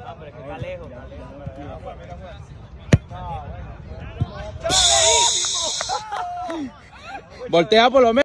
Ah, pero es que está lejos. Voltea por lo menos.